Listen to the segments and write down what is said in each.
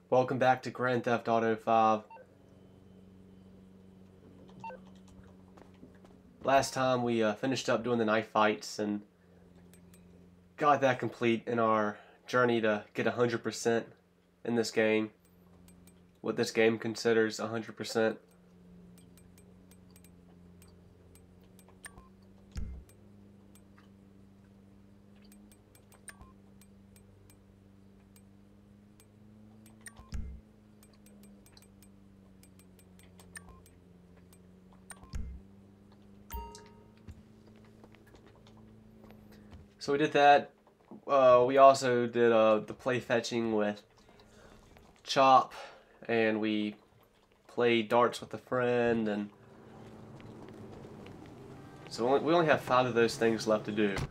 Welcome back to Grand Theft Auto 5. Last time we finished up doing the knife fights and got that complete in our journey to get 100% in this game. What this game considers 100%. So we did that. We also did the play fetching with Chop, and we played darts with a friend, and so we only have 5 of those things left to do.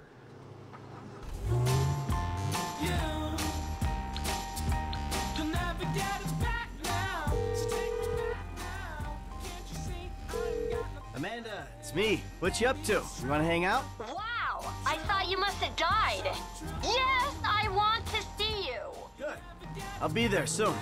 Amanda, it's me. What you up to? You want to hang out? Wow! I thought you must have died. Yes, I want to see you. Good. I'll be there soon.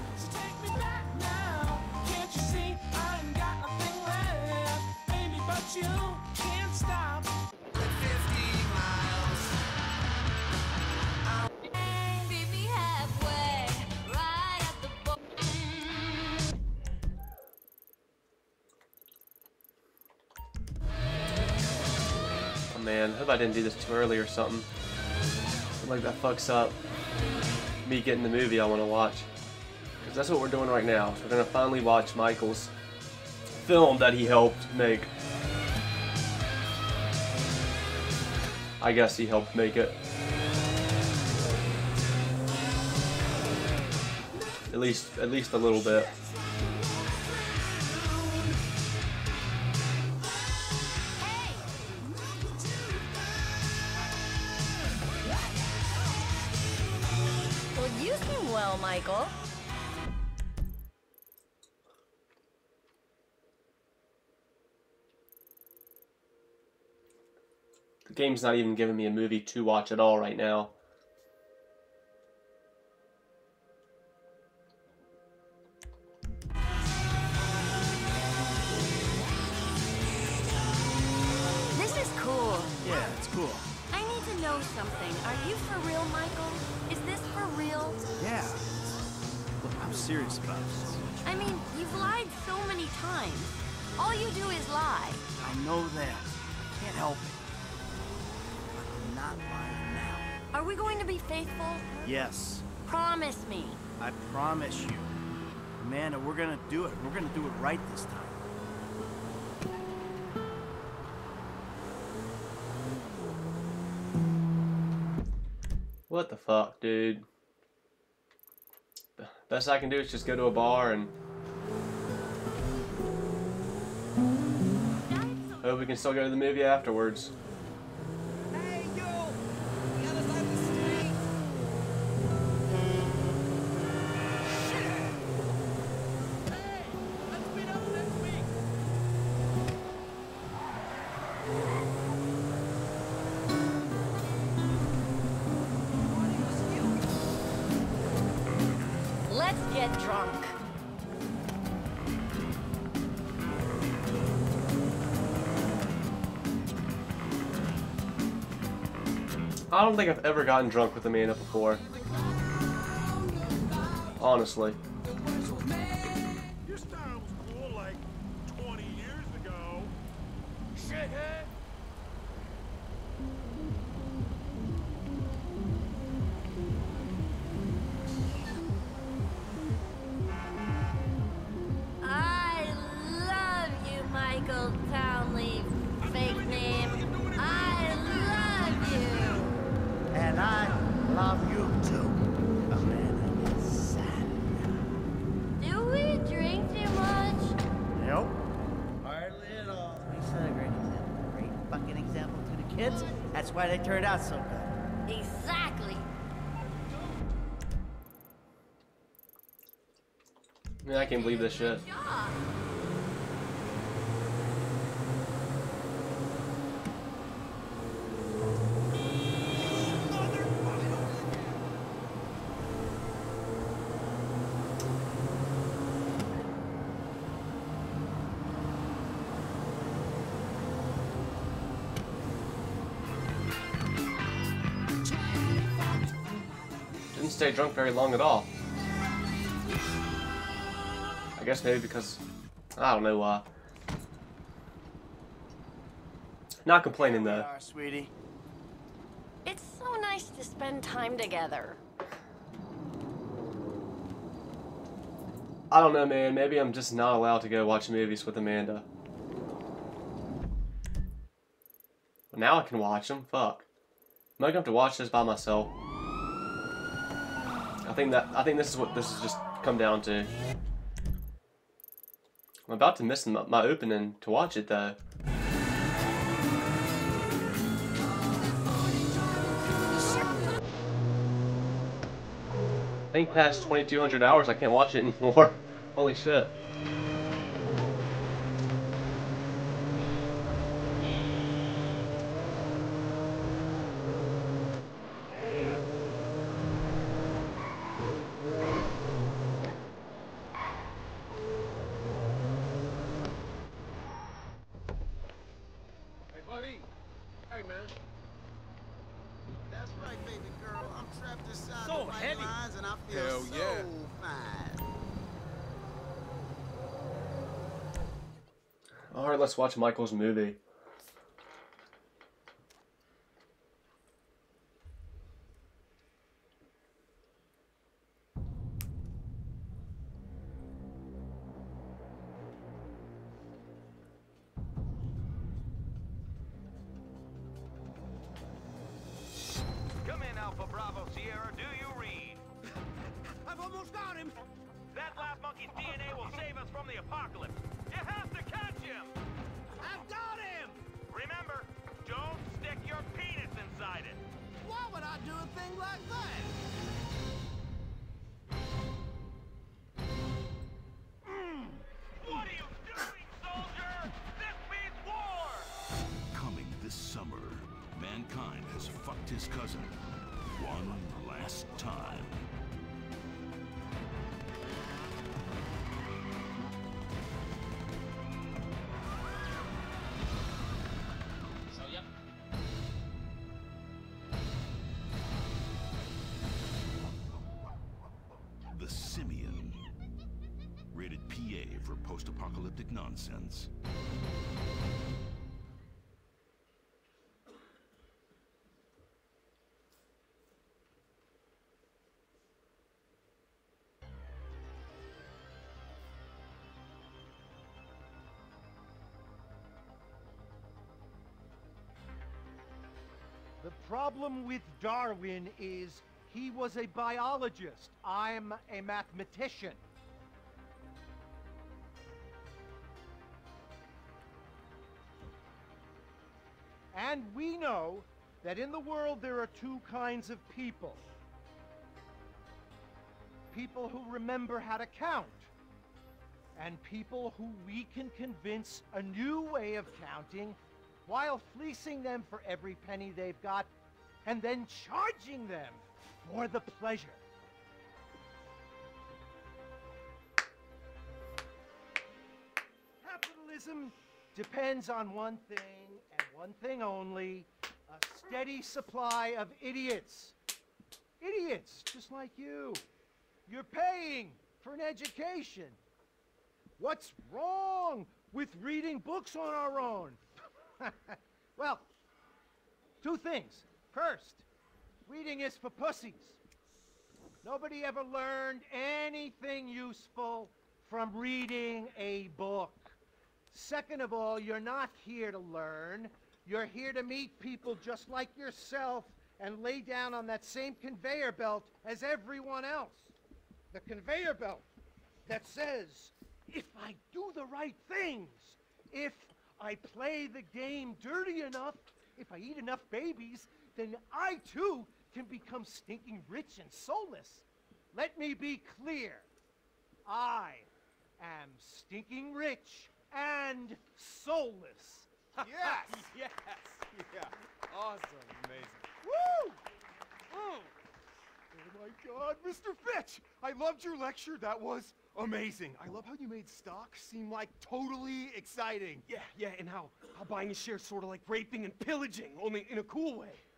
Man, I hope I didn't do this too early or something. Like that fucks up me getting the movie I want to watch. Because that's what we're doing right now. So we're going to finally watch Michael's film that he helped make. I guess he helped make it. At least a little bit. You seem well, Michael. The game's not even giving me a movie to watch at all right now. This is cool. Yeah, it's cool. I need to know something. Are you for real, Michael? Is this for real? Yeah. Look, I'm serious about this. I mean, you've lied so many times. All you do is lie. I know that. I can't help it. But I'm not lying now. Are we going to be faithful? Yes. Promise me. I promise you. Amanda, we're gonna do it. We're gonna do it right this time. What the fuck, dude? Best I can do is just go to a bar and hope we can still go to the movie afterwards. Hey, you! The other side of the street! Shit! Hey! Let's meet up next week! Let's get drunk. I don't think I've ever gotten drunk with Amanda before. Honestly. Your style was cool like 20 years ago. Shithead. I love you, Michael Townley. Fake name. I love you. And I love you too. Amanda is sad now. Do we drink too much? Nope. Hardly at all. We set a great example. Great fucking example to the kids. That's why they turned out so good. Exactly. Man, I can't believe this shit. Yeah. stay drunk very long at all. I guess maybe because, I don't know why. Not complaining Here we though. are, sweetie. It's so nice to spend time together. I don't know, man. Maybe I'm just not allowed to go watch movies with Amanda. Well, now I can watch them. Fuck. I'm not gonna have to watch this by myself. I think this is what this has just come down to. I'm about to miss my opening to watch it though. I think past 2,200 hours I can't watch it anymore. Holy shit. Hey, buddy. Hey, man. That's right, baby girl. I'm trapped inside So the white heavy. lines and I feel Hell so yeah. fine. Alright, let's watch Michael's movie. Come in, Alpha Bravo Sierra. Do you read? I've almost got him. That lab monkey's DNA will save us from the apocalypse. You have to catch him. I've got him. Remember, don't stick your penis inside it. Why would I do a thing like that? What are you doing, soldier? This means war. Coming this summer, mankind has fucked his cousin one last time. The Simian. Rated PA for post-apocalyptic nonsense. The problem with Darwin is he was a biologist. I'm a mathematician. And we know that in the world there are two kinds of people. People who remember how to count, and people who we can convince a new way of counting while fleecing them for every penny they've got and then charging them for the pleasure. Capitalism depends on one thing and one thing only: a steady supply of idiots. Idiots just like you. You're paying for an education. What's wrong with reading books on our own? Well, two things. First, reading is for pussies. Nobody ever learned anything useful from reading a book. Second of all, you're not here to learn. You're here to meet people just like yourself and lay down on that same conveyor belt as everyone else. The conveyor belt that says, if I do the right things, if I play the game dirty enough, if I eat enough babies, then I too can become stinking rich and soulless. Let me be clear. I am stinking rich and soulless. Yes. Yes. Yeah. Awesome. Amazing. Woo! Oh my God, Mr. Fitch! I loved your lecture. That was amazing. I love how you made stock seem like totally exciting. Yeah, and how buying a share sort of like raping and pillaging, only in a cool way.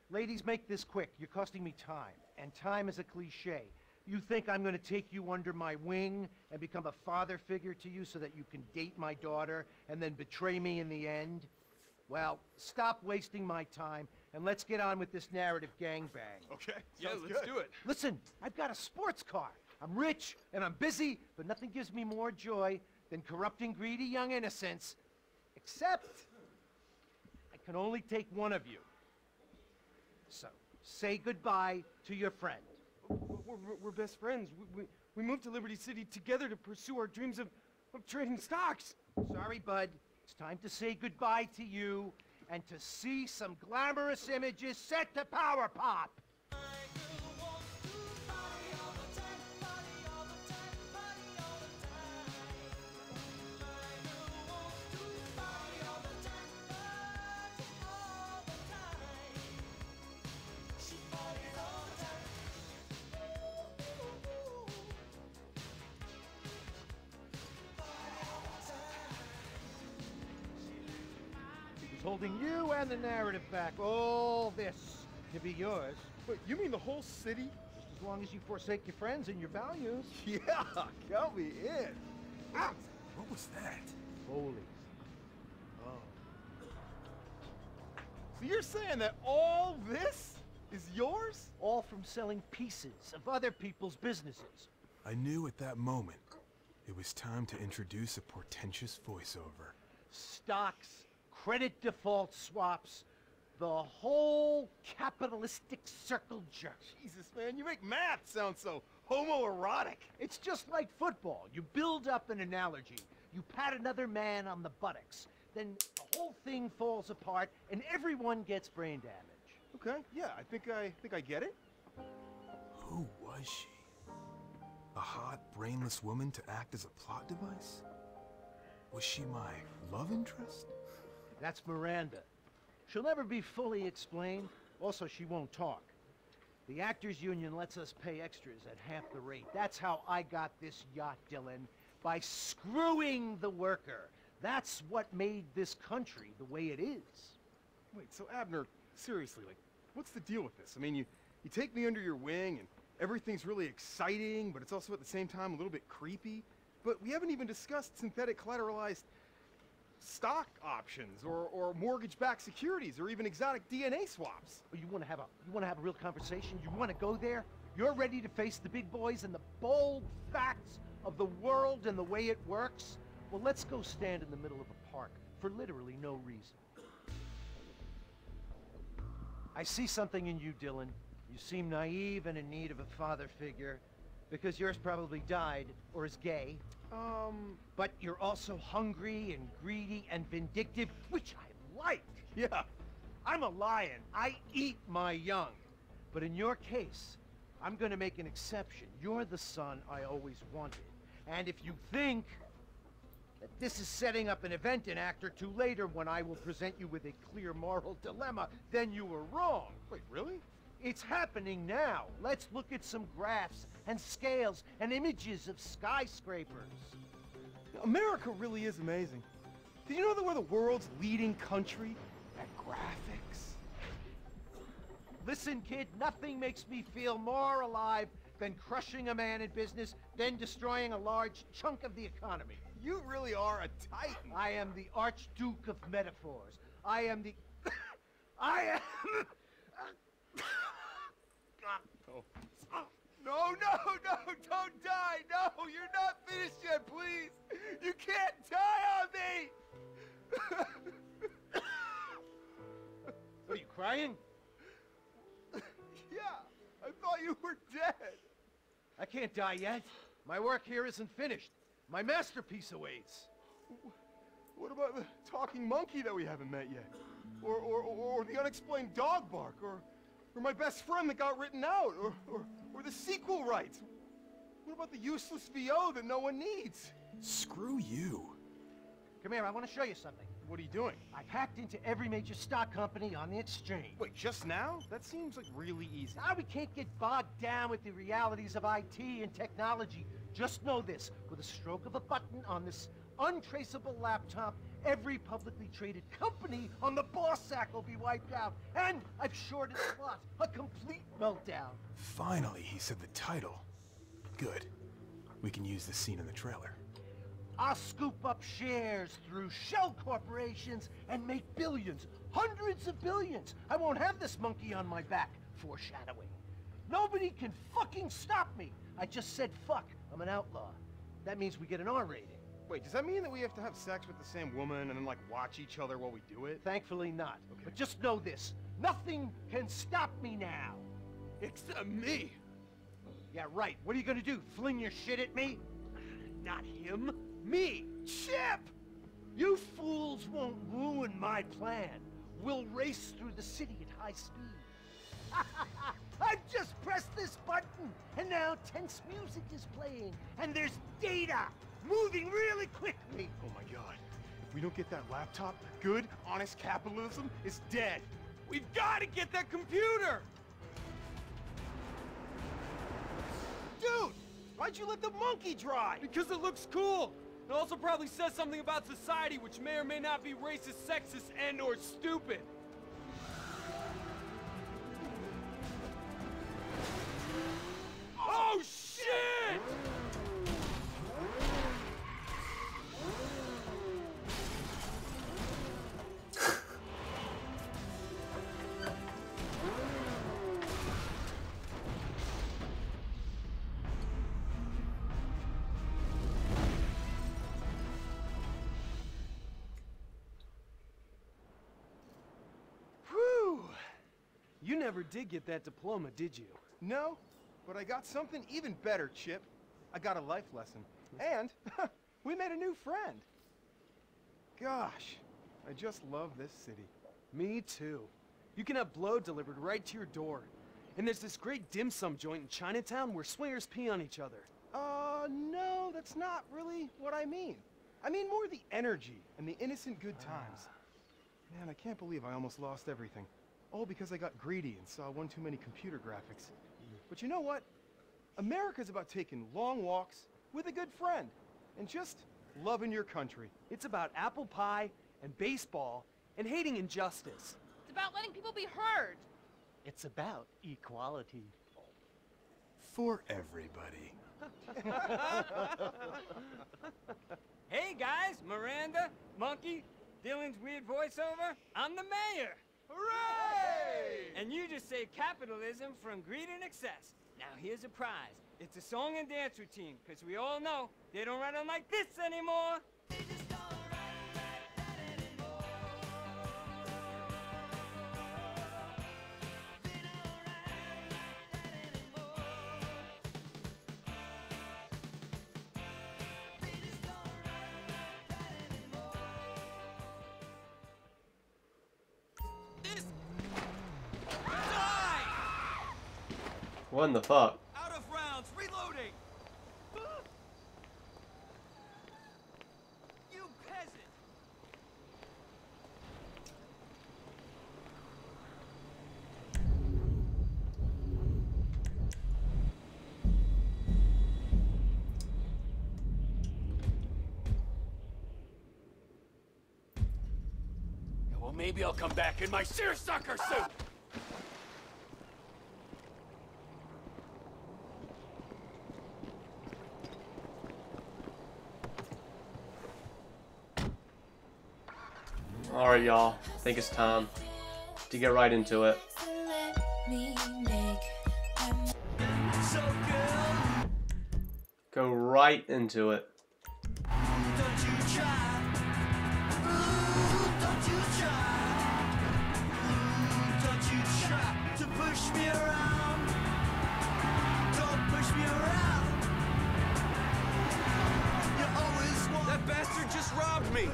Ladies, make this quick. You're costing me time, and time is a cliche. You think I'm gonna take you under my wing and become a father figure to you so that you can date my daughter and then betray me in the end? Well, stop wasting my time and let's get on with this narrative gangbang. Okay, Yeah, sounds let's good. do it. Listen, I've got a sports car. I'm rich and I'm busy, but nothing gives me more joy than corrupting greedy young innocents. Except, I can only take one of you. So, say goodbye to your friend. We're best friends. We moved to Liberty City together to pursue our dreams of trading stocks. Sorry, bud. It's time to say goodbye to you and to see some glamorous images set to power pop. Holding you and the narrative back. All this to be yours. Wait, you mean the whole city? Just as long as you forsake your friends and your values. Yeah, count me in. Ah, what was that? Holy. Oh. So you're saying that all this is yours? All from selling pieces of other people's businesses. I knew at that moment it was time to introduce a portentous voiceover. Stocks, credit default swaps, the whole capitalistic circle jerk. Jesus, man, you make math sound so homoerotic. It's just like football. You build up an analogy. You pat another man on the buttocks. Then the whole thing falls apart and everyone gets brain damage. Okay, yeah, I think I get it. Who was she? A hot, brainless woman to act as a plot device? Was she my love interest? That's Miranda. She'll never be fully explained. Also, she won't talk. The Actors Union lets us pay extras at half the rate. That's how I got this yacht, Dylan. By screwing the worker. That's what made this country the way it is. Wait, so Abner, seriously, like, what's the deal with this? I mean, you take me under your wing and everything's really exciting, but it's also at the same time a little bit creepy. But we haven't even discussed synthetic collateralized stock options or mortgage-backed securities or even exotic DNA swaps. Oh, you want to have a real conversation? You want to go there? You're ready to face the big boys and the bold facts of the world and the way it works? Well, let's go stand in the middle of a park for literally no reason. I see something in you, Dylan. You seem naive and in need of a father figure because yours probably died or is gay. But you're also hungry and greedy and vindictive, which I like. Yeah. I'm a lion. I eat my young. But in your case, I'm gonna make an exception. You're the son I always wanted. And if you think that this is setting up an event an act or two later when I will present you with a clear moral dilemma, then you were wrong. Wait, really? It's happening now. Let's look at some graphs and scales and images of skyscrapers. America really is amazing. Did you know that we're the world's leading country at graphics? Listen, kid, nothing makes me feel more alive than crushing a man in business, then destroying a large chunk of the economy. You really are a titan. I am the Archduke of metaphors. I am the... I am... No, don't die. No, you're not finished yet, please. You can't die on me. What, are you crying? Yeah, I thought you were dead. I can't die yet. My work here isn't finished. My masterpiece awaits. What about the talking monkey that we haven't met yet? Or the unexplained dog bark? Or my best friend that got written out? Or the sequel rights? What about the useless VO that no one needs? Screw you. Come here, I want to show you something. What are you doing? I've hacked into every major stock company on the exchange. Wait, just now? That seems like really easy. Now we can't get bogged down with the realities of IT and technology. Just know this, with a stroke of a button on this untraceable laptop, Every publicly traded company on the boss sack will be wiped out. And I've shorted slots. A complete meltdown. Finally, he said the title. Good. We can use this scene in the trailer. I'll scoop up shares through shell corporations and make billions, hundreds of billions. I won't have this monkey on my back. Foreshadowing. Nobody can fucking stop me. I just said fuck. I'm an outlaw. That means we get an R rating. Wait, does that mean that we have to have sex with the same woman and then, like, watch each other while we do it? Thankfully not. Okay. But just know this. Nothing can stop me now. Except me. Yeah, right. What are you gonna do? Fling your shit at me? Not him. Me! Chip! You fools won't ruin my plan. We'll race through the city at high speed. I've just pressed this button, and now tense music is playing, and there's data moving really quickly. Oh my god. If we don't get that laptop, good, honest capitalism is dead. We've got to get that computer. Dude, why'd you let the monkey drive? Because it looks cool. It also probably says something about society, which may or may not be racist, sexist, and/or stupid. Oh shit! You never did get that diploma, did you? No, but I got something even better, Chip. I got a life lesson. And we made a new friend. Gosh, I just love this city. Me too. You can have blow delivered right to your door. And there's this great dim sum joint in Chinatown where swingers pee on each other. No, that's not really what I mean. I mean more the energy and the innocent good times. Man, I can't believe I almost lost everything. All because I got greedy and saw one too many computer graphics. But you know what? America's about taking long walks with a good friend and just loving your country. It's about apple pie and baseball and hating injustice. It's about letting people be heard. It's about equality. For everybody. Hey guys, Miranda, Monkey, Dylan's weird voiceover. I'm the mayor. Hooray! And you just saved capitalism from greed and excess. Now here's a prize. It's a song and dance routine, because we all know they don't run them like this anymore. What in the fuck? Out of rounds, reloading! You peasant! Well, maybe I'll come back in my seersucker suit! Alright, y'all. I think it's time to get right into it. Go right into it. That bastard just robbed me!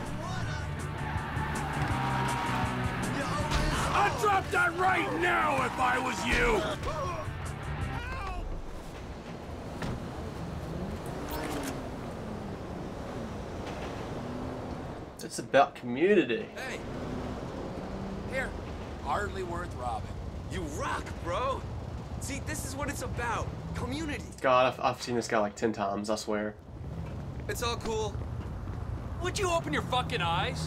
I'd drop that right now if I was you! It's about community. Hey! Here. Hardly worth robbing. You rock, bro! See, this is what it's about. Community. God, I've seen this guy like 10 times, I swear. It's all cool. Would you open your fucking eyes?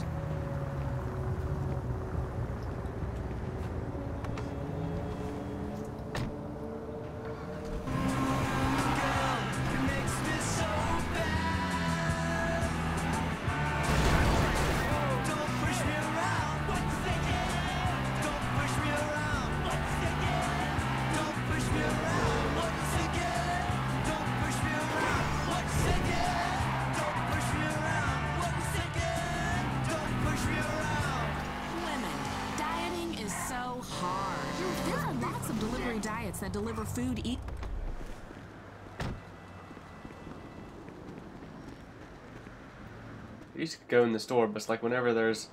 That deliver food You used to go in the store, but it's like whenever there's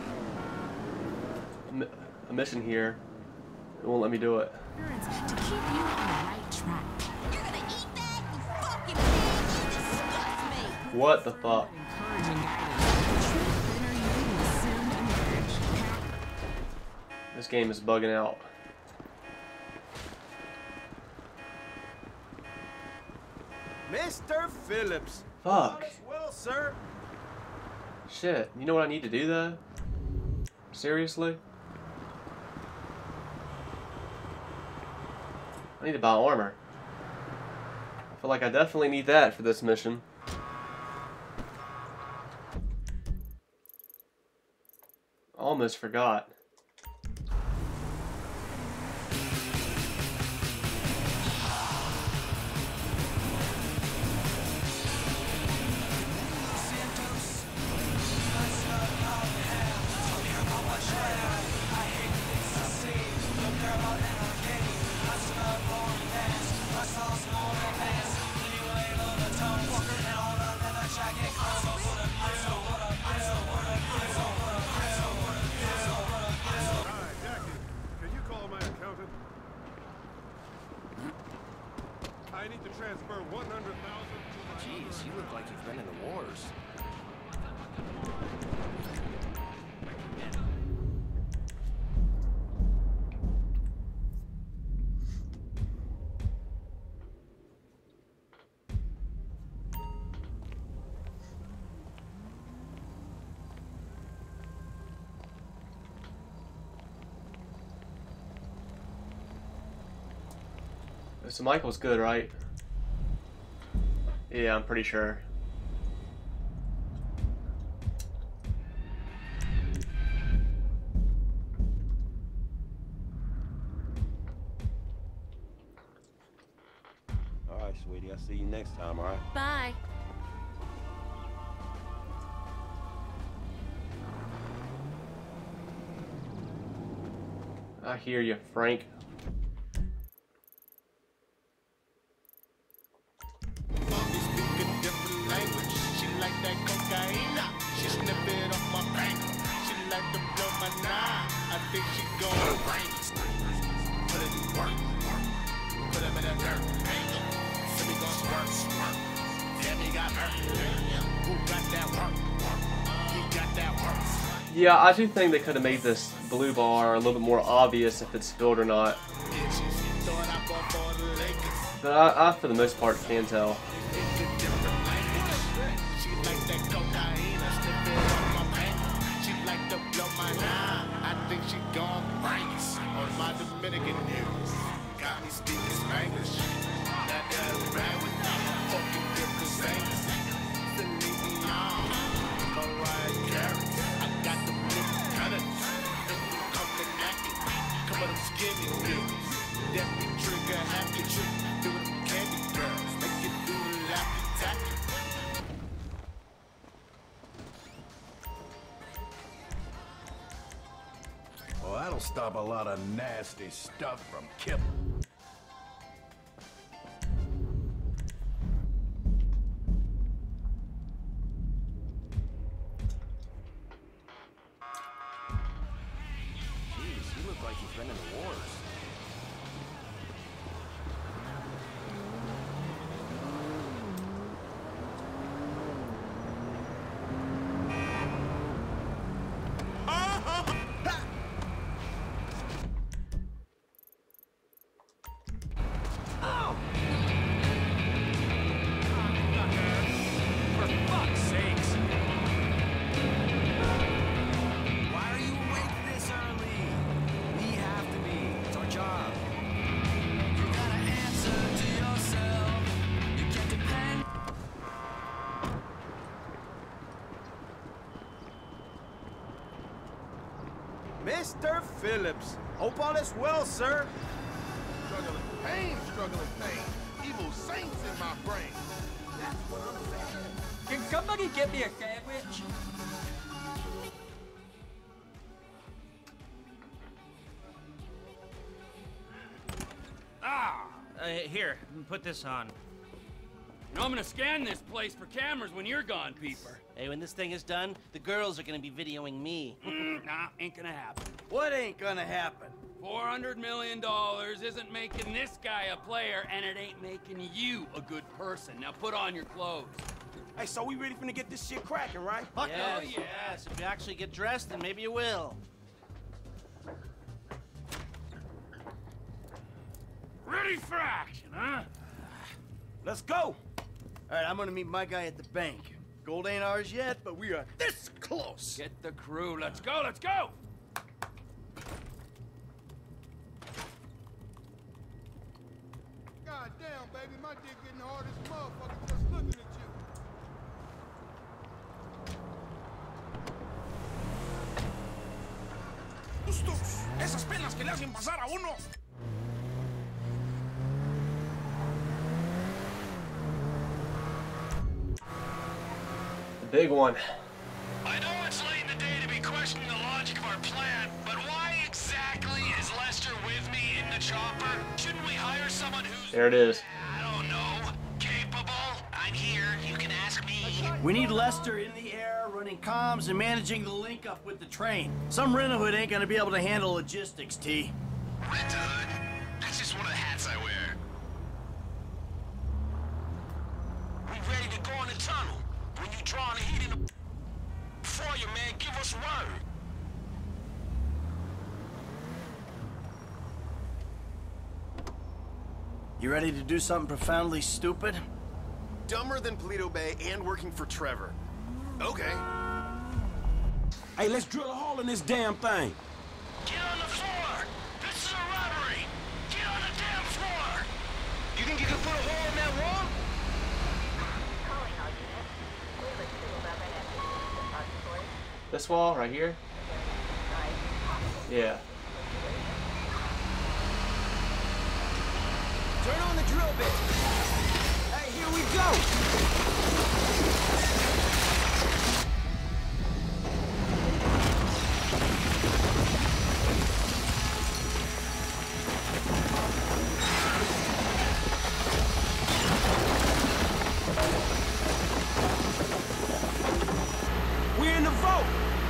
a mission here, it won't let me do it. to keep you on the right track. You're gonna eat that, you fucking pig! You disgust me! What the fuck? Encouraging guidance. The truth inner you will soon emerge. This game is bugging out. Mr. Phillips. Fuck. All is well, sir. Shit. You know what I need to do though? Seriously? I need to buy armor. I feel like I definitely need that for this mission. Almost forgot. I need to transfer 100,000 to my... Jeez, you look like you've been in the wars. So Michael's good, right? Yeah, I'm pretty sure. All right, sweetie. I'll see you next time, all right? Bye. I hear you, Frank. Yeah, I do think they could have made this blue bar a little bit more obvious if it's filled or not. But I for the most part, can tell. Well, that'll stop a lot of nasty stuff from killing. Jeez, you look like you've been in the wars. Mr. Phillips. Hope all is well, sir. Struggling pain. Evil saints in my brain. That's what I'm saying. Can somebody get me a sandwich? Here, put this on. You know, I'm gonna scan this place for cameras when you're gone, Peeper. Hey, when this thing is done, the girls are gonna be videoing me. Nah, ain't gonna happen. What ain't gonna happen? $400 million isn't making this guy a player, and it ain't making you a good person. Now put on your clothes. Hey, so we ready finna get this shit cracking, right? Yes, if you actually get dressed, then maybe you will. Ready for action, huh? Let's go. All right, I'm gonna meet my guy at the bank. Gold ain't ours yet, but we are this close. Get the crew. Let's go, let's go! God damn, baby, my dick getting hard as a motherfucker just looking at you. Justos, esas penas que le hacen pasar a uno. The big one. I know it's late in the day to be questioning the logic of our plan, but why exactly is Lester with me in the chopper? Shouldn't we hire someone who's... There it is. I don't know. Capable? I'm here. You can ask me. We need Lester in the air, running comms and managing the link up with the train. Some rent-a-hood ain't gonna be able to handle logistics, T. Rent-a-hood? That's just one of the hats I wear. We ready to go in the tunnel. When you draw the heat in the... For you, man, give us word. You ready to do something profoundly stupid? Dumber than Paleto Bay and working for Trevor. Okay. Hey, let's drill a hole in this damn thing. Get on the floor! This is a robbery! Get on the damn floor! You think you can put a hole in that wall? This wall right here? Yeah. Turn on the drill bit. Hey, here we go. We're in the vault.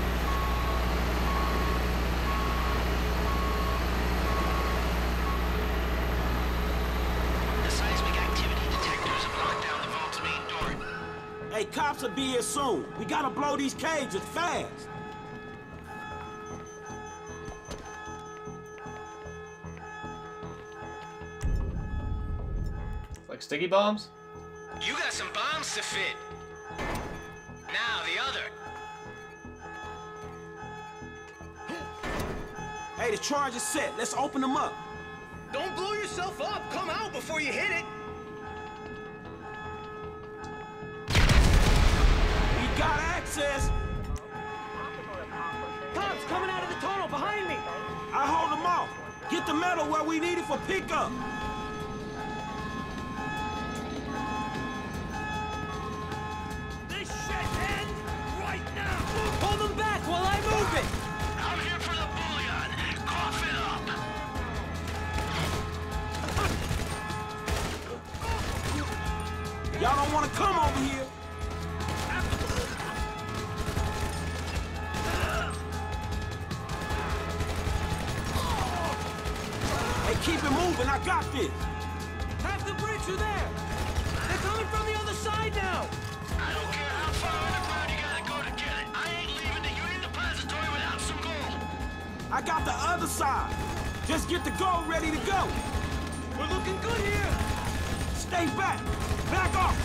Hey, cops will be here soon. We gotta blow these cages fast. Like sticky bombs? You got some bombs to fit. Now, the other. Hey, the charge is set. Let's open them up. Don't blow yourself up. Come out before you hit it. We got access. Cops coming out of the tunnel behind me. I hold them off. Get the metal where we need it for pickup. This shit ends right now. Hold them back while I move it. I'm here for the bullion. Cough it up. Y'all don't want to come over here. Hey, keep it moving. I got this. Half the bricks are there. They're coming from the other side now. I don't care how far underground you gotta go to get it. I ain't leaving the Union Depository without some gold. I got the other side. Just get the gold ready to go. We're looking good here. Stay back. Back off.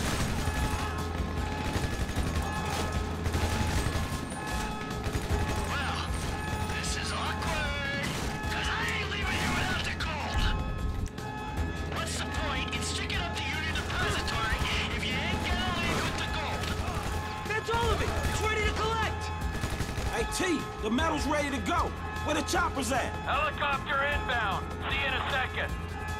Well, this is awkward. Cause I ain't leaving here without the gold. What's the point in sticking up the Union Depository if you ain't gonna leave with the gold? That's all of it. It's ready to collect. Hey, T, the metal's ready to go. Where the choppers at? Helicopter inbound. See you in a second.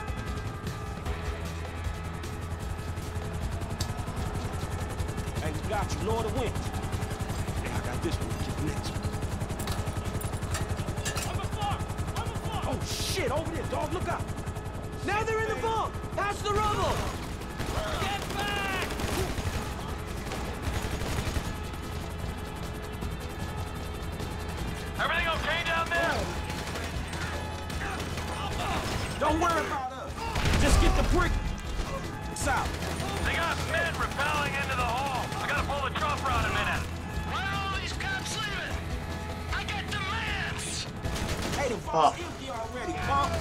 Hey, we got you. Lower the winch. Hey, I got this one. Get the next one. Oh, shit. Over there, dog. Look out. Now they're in the vault. Past the rubble. Get back! Everything okay down there? Don't worry about us. Just get the brick. It's out. They got men rappelling into the hall. I gotta pull the chopper out in a minute. Why are all these cops leaving? I got demands! Hey, the vault's empty already, punk.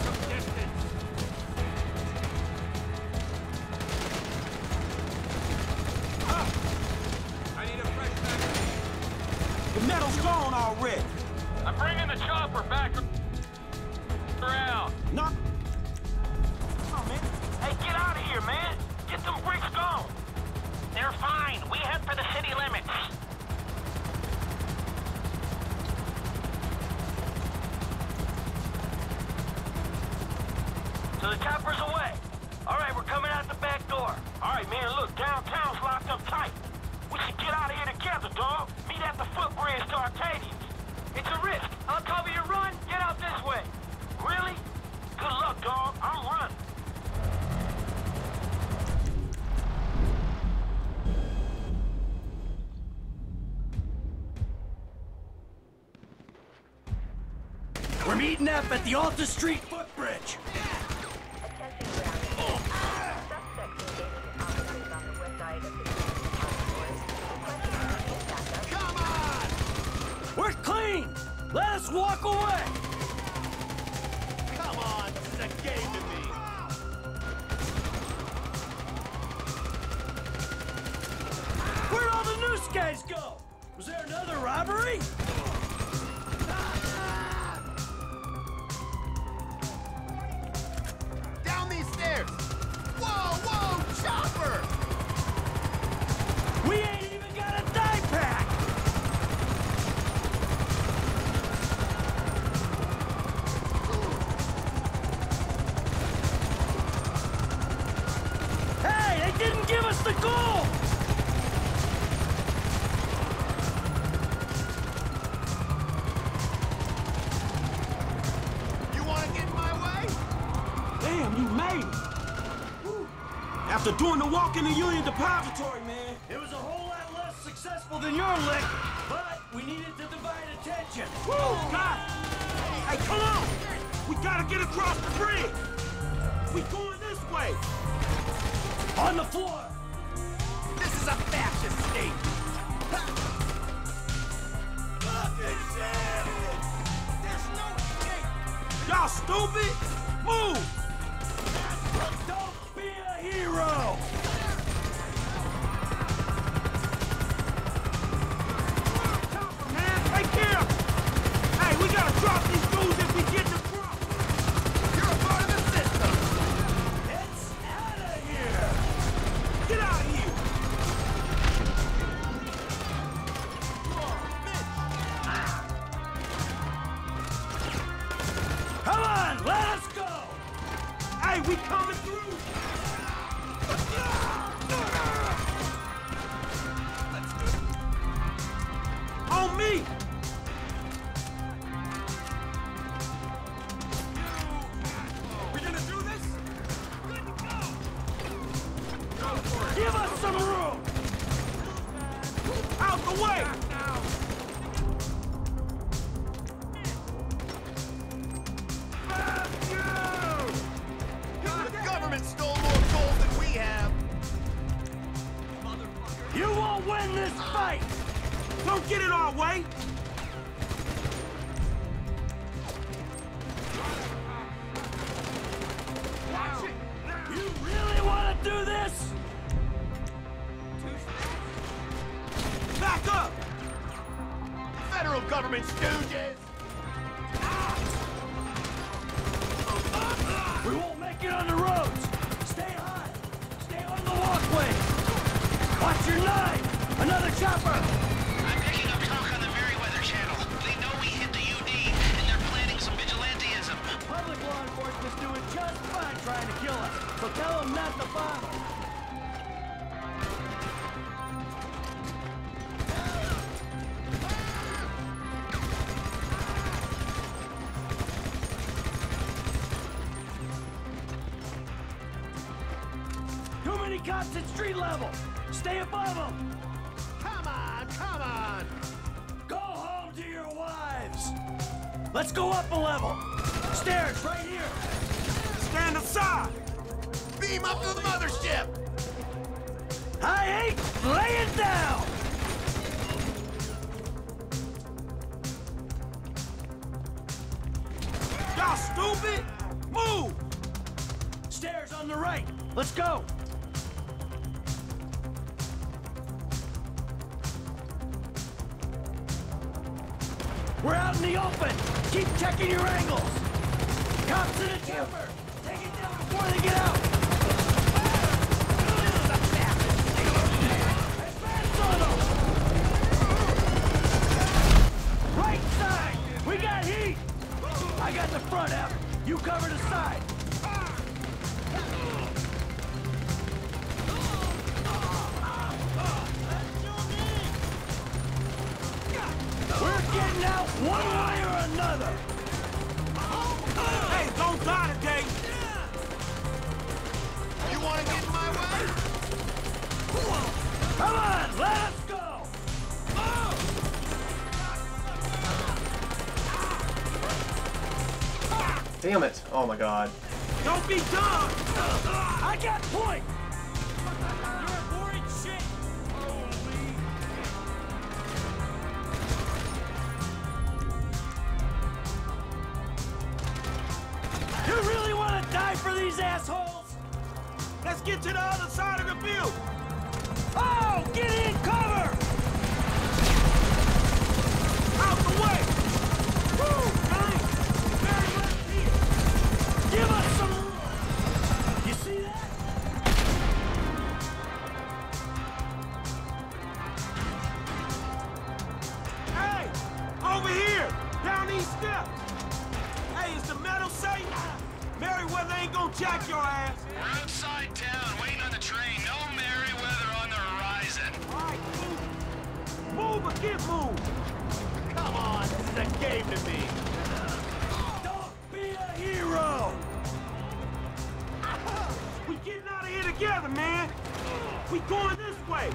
I need a fresh pack. The metal's gone already. I'm bringing the chopper back around. No. Oh, man. Hey, get out of here, man. Get them bricks gone. They're fine. We head for the city limits. So the chopper's away. All right, we're coming out the back door. All right, man, look, downtown's locked up tight. We should get out of here together, dog. Meet at the footbridge to Arcadians. It's a risk. I'll cover your run. Get out this way. Really? Good luck, dog. I'm running. We're meeting up at the Alta Street footbridge. Come on! We're clean! Let us walk away! Come on, this is a game to me. Where'd all the news guys go? Was there another robbery? Down these stairs! Whoa, whoa, chopper! We ain't even got a die pack! Hey, they didn't give us the gold! You want to get in my way? Damn, you made it. After doing the walk in the Union Depository, man. It was a whole lot less successful than your lick, but we needed to divide attention. Woo, God! Hey, come on! We gotta get across the bridge! We going this way! On the floor! This is a fascist state! There's no escape! Y'all stupid! Move! Don't be a hero! Man, take care! Hey, we gotta drop these dudes if we get in the front! You're a part of the system! It's out of here! Get out of here! Come on, let us go! Hey, we coming through! On me! We gonna do this? Good to go! Go for it! Give us some room! Out the way! The government stole more gold than we have! You won't win this fight! Don't get in our way! You really want to do this? Back up! Federal government stooges! We won't make it on the roads! Stay high! Stay on the walkway! Watch your nine! Another chopper! I'm picking up talk on the Merryweather channel. They know we hit the UD, and they're planning is doing just fine trying to kill us, so tell him not to bother. Too many cops at street level! Stay above them! Come on, come on! Go home to your wives! Let's go up a level! Stairs, right here! Stand aside! Beam up to the mothership! High 8, lay it down! Y'all stupid! Move! Stairs on the right! Let's go! We're out in the open! Keep checking your angles! Cops in a jumper! Take it down before they get out! Advance on them! Right side! We got heat! I got the front, F. You cover the side! We're getting out one way or another! Hey, don't die today! You wanna get in my way? Come on, let us go! Damn it! Oh my god. Don't be dumb! I got point! You're a boring shit! You really want to die for these assholes? Let's get to the other side of the building! Oh, get in cover! Out the way! Woo! Thanks! Very much here! Give us some... You see that? Hey! Over here! Down these steps! Hey, is the metal safe? Merryweather ain't gonna jack your ass! We're outside town, waiting on the train. No Merryweather on the horizon. Alright, move or get moved! Come on, this is a game to me. Don't be a hero! We getting out of here together, man! We going this way!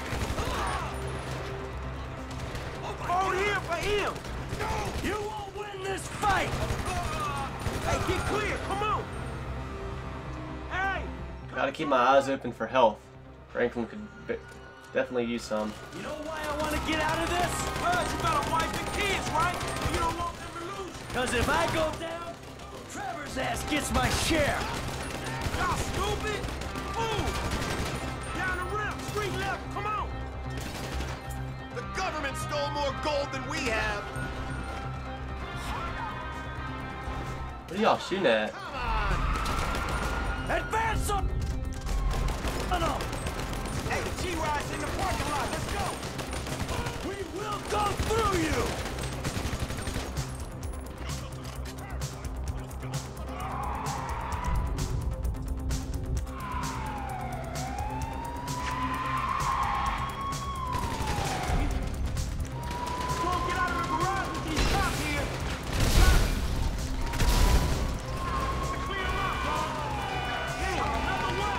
Over here for him! You won't win this fight! Hey, get clear, come on! Hey! Gotta keep my eyes open for health. Franklin could definitely use some. You know why I want to get out of this? Well, you got a wife and kids, right? You don't want them to lose. Because if I go down, Trevor's ass gets my share. Y'all stupid! Move! Down the ramp, street left, come on! The government stole more gold than we have! What are y'all shooting at? Come on! Advance up! No. Hey, the G-Ride's in the parking lot, let's go! We will go through you! Don't get out of the garage with these cops here! Clear them out, dog! Damn, another one!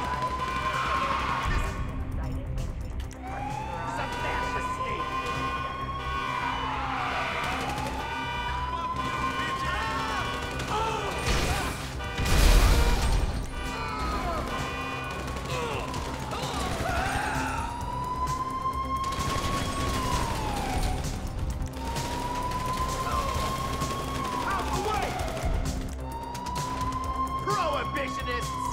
Out the way! Prohibitionists!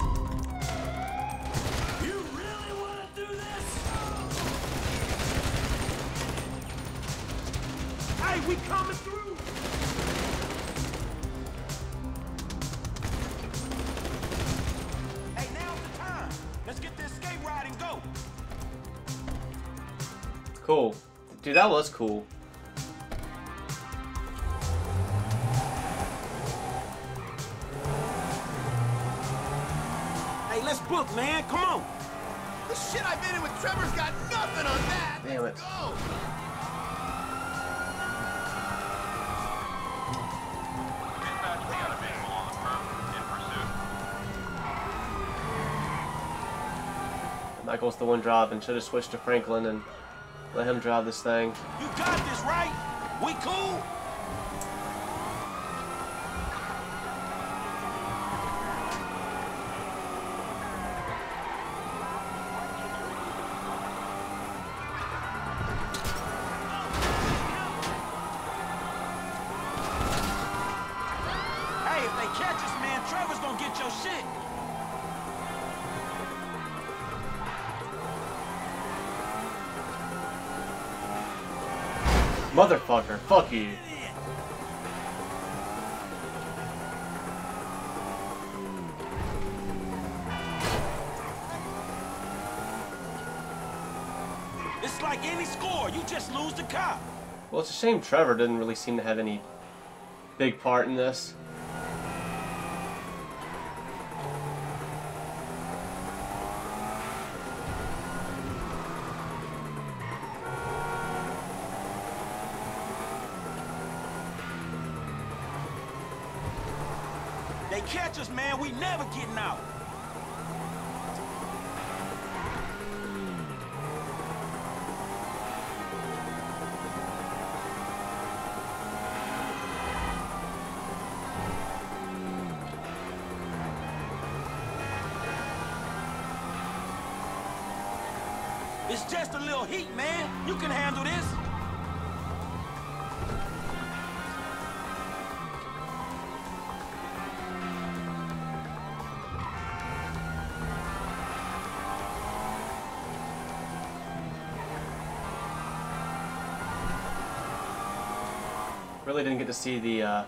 You really want to do this? Hey, we coming through! Hey, now's the time! Let's get this skate ride and go! Cool. Dude, that was cool. book, man. Come on. The shit I've been in with Trevor's got nothing on that. Damn it. Go. Michael's the one driving. Should have switched to Franklin and let him drive this thing. You got this, right? We cool? Hey, if they catch us, man, Trevor's gonna get your shit. Motherfucker, fuck you. It's like any score, you just lose the car. Well, it's a shame Trevor didn't really seem to have any big part in this. They catch us, man, we never getting out. It's just a little heat, man. You can handle this. Really didn't get to see the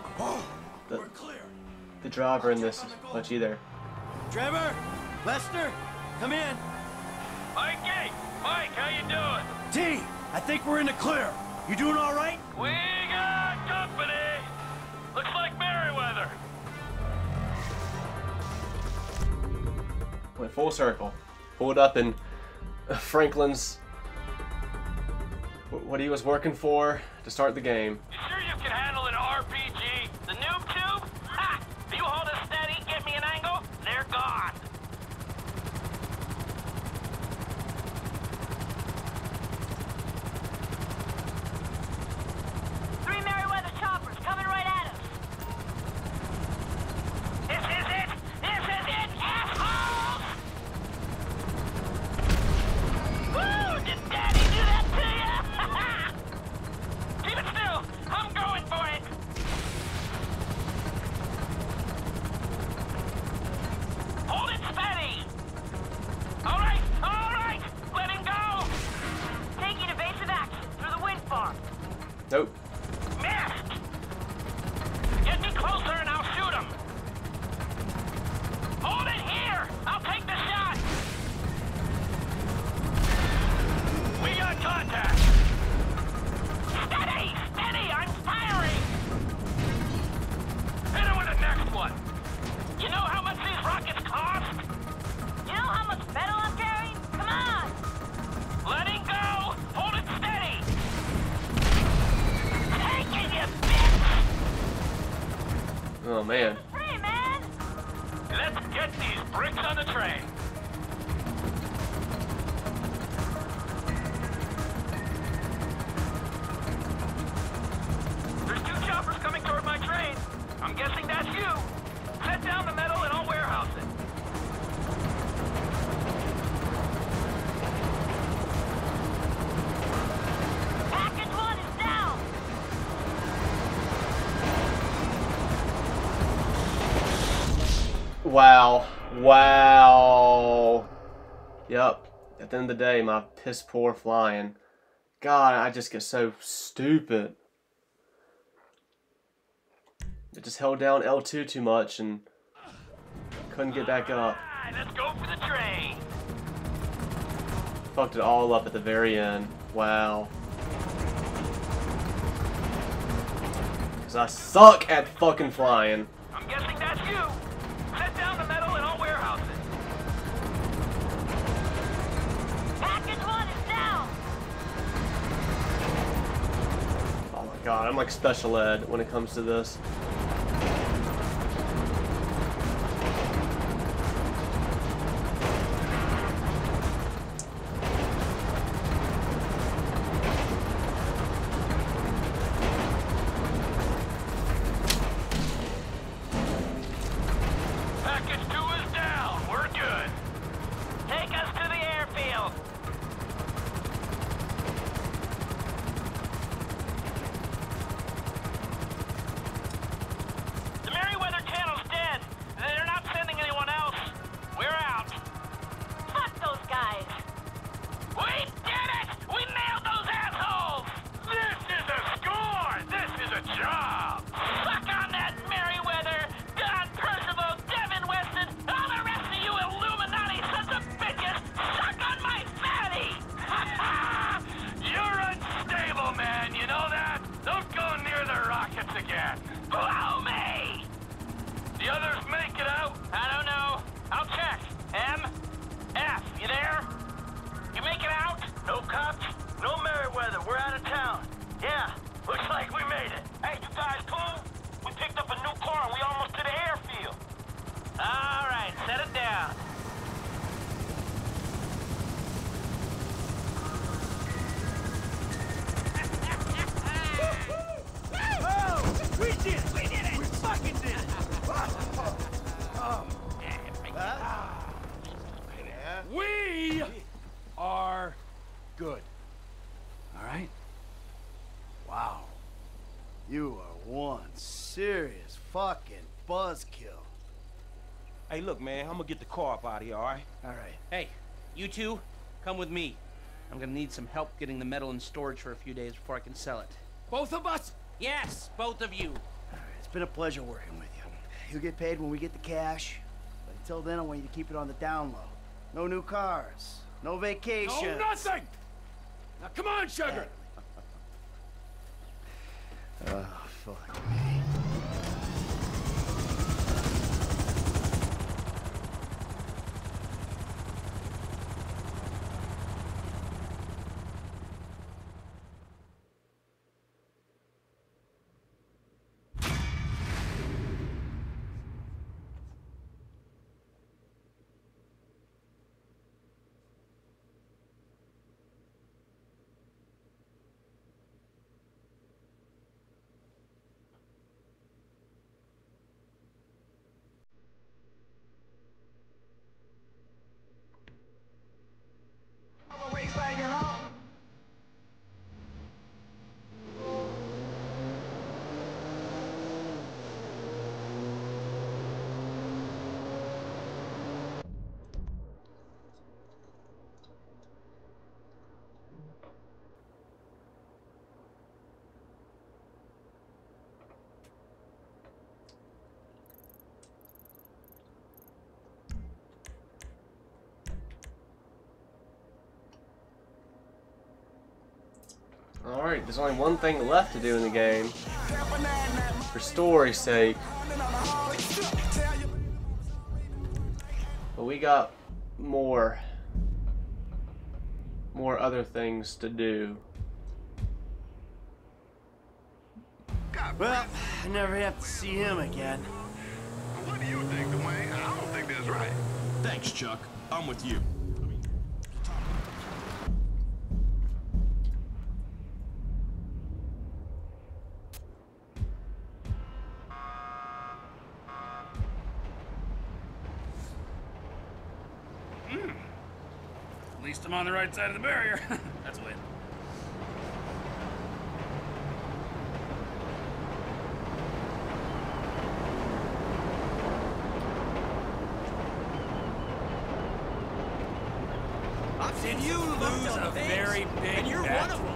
driver in this much either. Trevor, Lester, come in. Mikey! Mike, how you doing? T, I think we're in the clear. You doing all right? We got company! Looks like Merryweather. Went full circle. Pulled up in Franklin's, what he was working for to start the game. You sure you can handle an RPG? The noob tube? Ha! If you hold it steady, get me an angle, they're gone. Three Merryweather choppers coming right at us. This is it! This is it, assholes! Woo! Did Daddy do that to you? Keep it still! I'm going for it! Hold it steady! Alright! Alright! Let him go! Taking evasive action through the wind farm. Nope. Missed! Get me closer and I'll shoot him! Hold it here! I'll take the shot! We got contact! Steady! Steady! I'm firing! Hit him with the next one! You know how much these rockets cost? You know how much metal I'm carrying? Come on! Letting go! Hold it steady! Taking you, bitch! Oh man. Free, man! Let's get these bricks on the train! There's two choppers coming toward my train. I'm guessing that's you. Set down the metal and I'll warehouse it. Package one is down! Wow. Wow. Yep. At the end of the day, my piss poor flying. God, I just get so stupid. I just held down L2 too much and couldn't get back up. Alright, let's go for the train. Fucked it all up at the very end. Wow. Because I suck at fucking flying. I'm guessing that's you. Set down the metal and I'll warehouse it. God, I'm like special ed when it comes to this. Package 2 is down. We're good. Take us to the airfield. The Merryweather channel's dead. They're not sending anyone else. We're out. Fuck those guys. We did it! We nailed those assholes! This is a score! This is a job! Suck on that, Merryweather! Don Percival, Devin Weston, all the rest of you Illuminati sons of bitches! Suck on my fatty! You're unstable, man, you know that? Don't go near the rockets again. Blow me! The others make it out? I don't know. I'll check. M? F, you there? You make it out? No cops, no Merryweather. We're out of town. Yeah, looks like we made it. Hey, you guys cool? We picked up a new car and we almost to the airfield. All right, set it down. Oh, we did it! We did it! We fucking did it! We are good. All right? Wow. You are one serious fucking buzzkill. Hey, look, man, I'm gonna get the car up out of here, all right? All right. Hey, you two, come with me. I'm gonna need some help getting the metal in storage for a few days before I can sell it. Both of us? Yes, both of you. All right, it's been a pleasure working with you. You'll get paid when we get the cash. But until then, I want you to keep it on the down low. No new cars. No vacations. No, nothing! Now, come on, sugar! Oh, fuck me. Alright, there's only one thing left to do in the game. For story's sake. But we got more other things to do. Well, I never have to see him again. What do you think, Dwayne? I don't think that's right. Thanks, Chuck. I'm with you. At least I'm on the right side of the barrier. That's a win. Did you lose a very big And you're bet? one of them.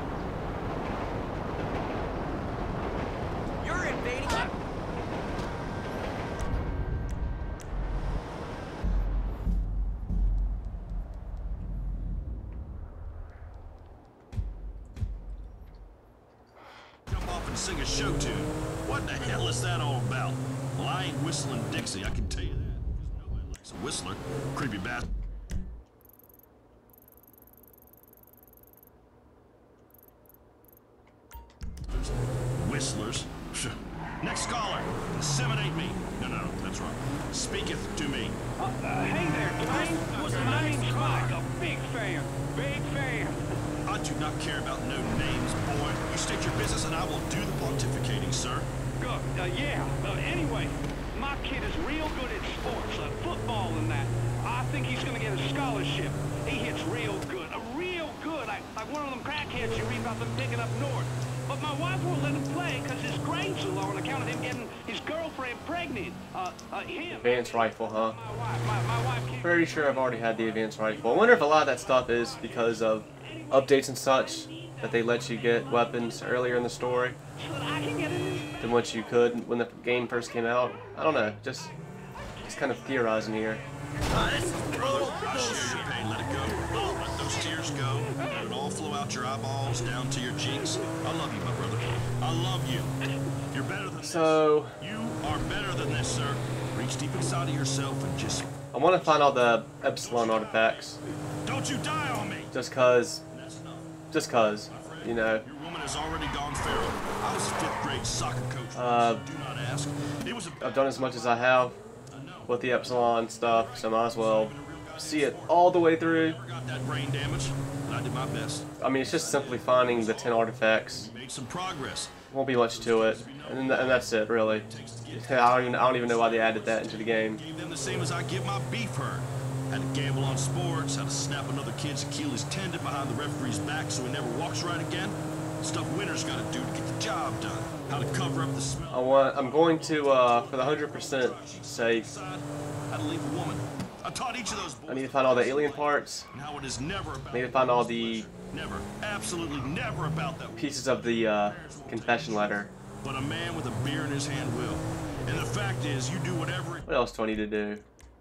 You're invading. Jump off and sing a show tune. What the hell is that all about? Well, I ain't whistling Dixie, I can tell you that. Because nobody likes a whistler. Creepy bastard. truck. Speaketh to me. Hey there, Dwayne. My name's Mike, a big fan. Big fan. I do not care about no names, boy. You state your business and I will do the pontificating, sir. Good. Yeah. Anyway, my kid is real good at sports, football and that. I think he's going to get a scholarship. He hits real good. Real good. Like one of them crackheads you read about them picking up north. But my wife won't let him play because his grades are low on account of him getting his girlfriend pregnant. Advanced rifle, huh? My wife can't... Pretty sure I've already had the advanced rifle. I wonder if a lot of that stuff is because of updates and such, that they let you get weapons earlier in the story than what you could when the game first came out. I don't know, just kind of theorizing here. Brother, I share your pain. Let it go. Let those tears go. Let it all flow out your eyeballs, down to your cheeks. I love you, my brother. I love you. You're better than this. You are better than this, sir. Reach deep inside of yourself and just... I want to find all the Epsilon artifacts. Don't you die on me! Just cause, you know. Your woman has already gone feral. I was a 5th grade soccer coach. Do not ask. I've done as much as I have with the Epsilon stuff, so I might as well see it all the way through. Got that brain damage, but I did my best. I mean, it's just simply finding the 10 artifacts. Made some progress. Won't be much to it, and that's it, really. I don't even know why they added that into the game. Gave them the same as I give my beef herd. Had to gamble on sports, how to snap another kid's Achilles tendon behind the referee's back so he never walks right again. Stuff Winter's got to do to get the job done. How to cover up the smell. I'm going to, for the 100% sake, how to leave a woman. I taught each of those boys. I need to find all the alien parts. Now it is never about I need to find all the absolutely never about that pieces of the confession letter. But a man with a beer in his hand will. And the fact is, you do whatever. What else do I need to do?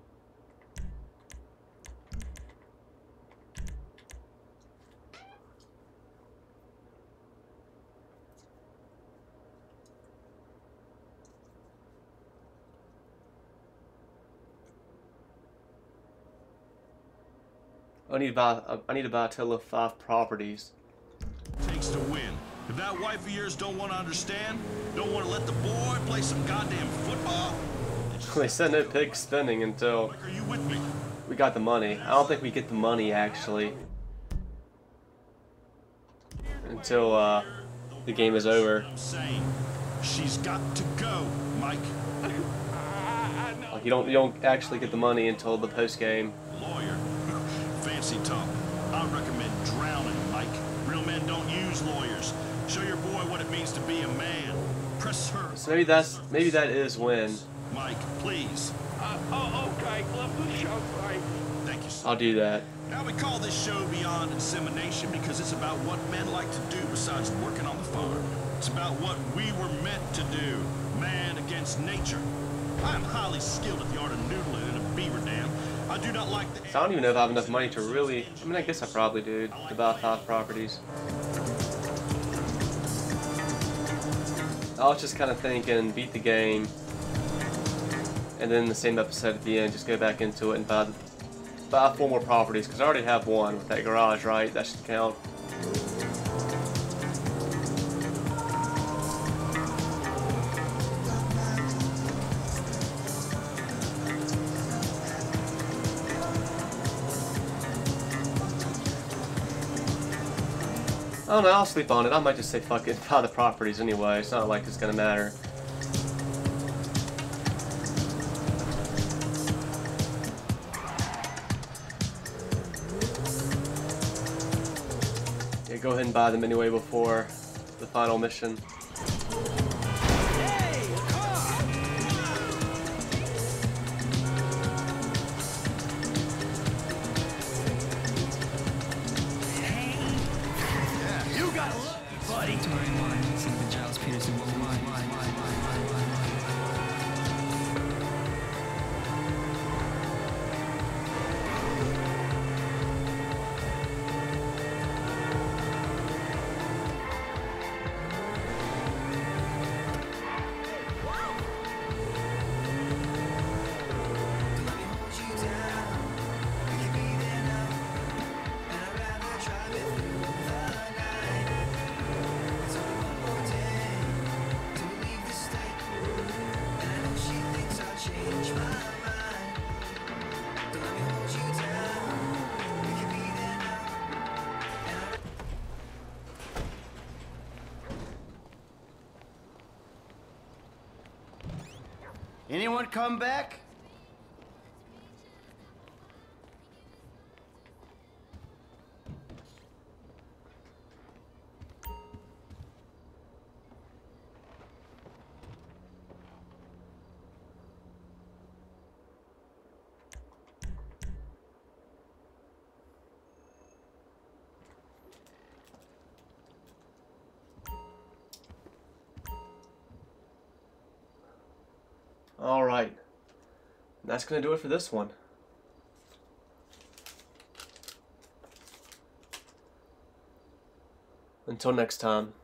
I need to buy a total of 5 properties. Takes to win. If that wife of yours don't want to understand, don't want to let the boy play some goddamn football. They said no pig spending until we got the money. I don't think we get the money actually until the game is over. She's got to go, Mike. Like you don't actually get the money until the post game. Lawyer. Fancy talk. I recommend drowning, Mike. Real men don't use lawyers. Show your boy what it means to be a man. Press her. So maybe that is when. Mike, please. Okay, love the show, right? Thank you, sir. I'll do that. Now we call this show Beyond Insemination because it's about what men like to do besides working on the farm. It's about what we were meant to do. Man against nature. I am highly skilled at the art of noodling in a beaver dam. I do not like the... So I don't even know if I have enough money to really... I mean, I guess I probably do, to buy 5 properties. I was just kind of thinking, beat the game, and then the same episode at the end, just go back into it and buy 4 more properties, because I already have 1 with that garage, right? That should count. I don't know, I'll sleep on it. I might just say fuck it, buy the properties anyway. It's not like it's gonna matter. Yeah, go ahead and buy them anyway before the final mission. Anyone come back? Alright. That's going to do it for this one. Until next time.